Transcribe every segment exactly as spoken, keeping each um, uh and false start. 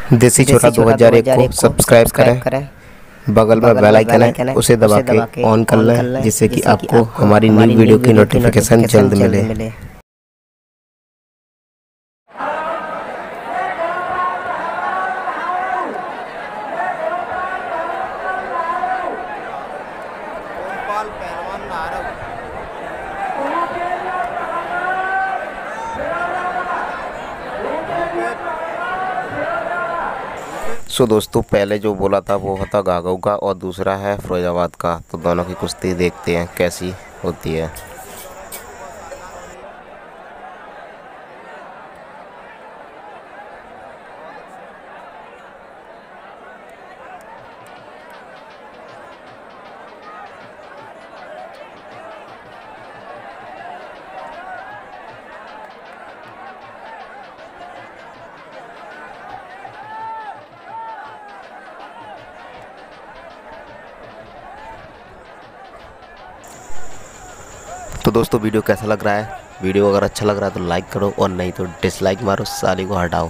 देसी छोरा दो हज़ार एक को सब्सक्राइब करें। बगल में बेल आइकन है उसे दबा के ऑन कर लें, जिससे कि आपको हमारी न्यू वीडियो की नोटिफिकेशन जल्द मिले। सो दोस्तों, पहले जो बोला था वो था गागव का और दूसरा है फिरोजाबाद का। तो दोनों की कुश्ती देखते हैं कैसी होती है। तो दोस्तों, वीडियो कैसा लग रहा है? वीडियो अगर अच्छा लग रहा है तो लाइक करो और नहीं तो डिसलाइक मारो, साली को हटाओ।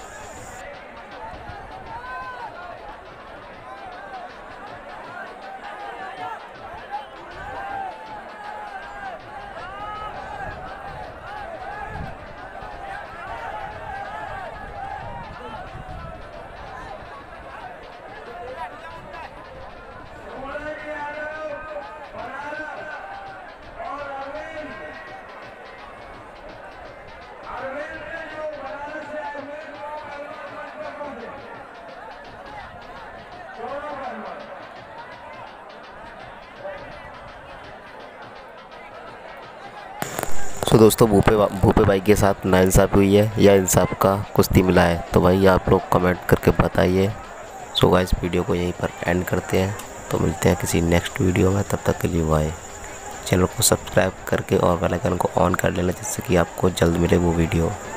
तो दोस्तों, भूपे भूपे भाई के साथ नाइंसाफ़ी हुई है या इंसाफ का कुश्ती मिला है, तो भाई आप लोग कमेंट करके बताइए। सो गाइस, वीडियो को यहीं पर एंड करते हैं। तो मिलते हैं किसी नेक्स्ट वीडियो में, तब तक के लिए बाय। चैनल को सब्सक्राइब करके और बेल आइकन को ऑन कर लेना, जिससे कि आपको जल्द मिले वो वीडियो।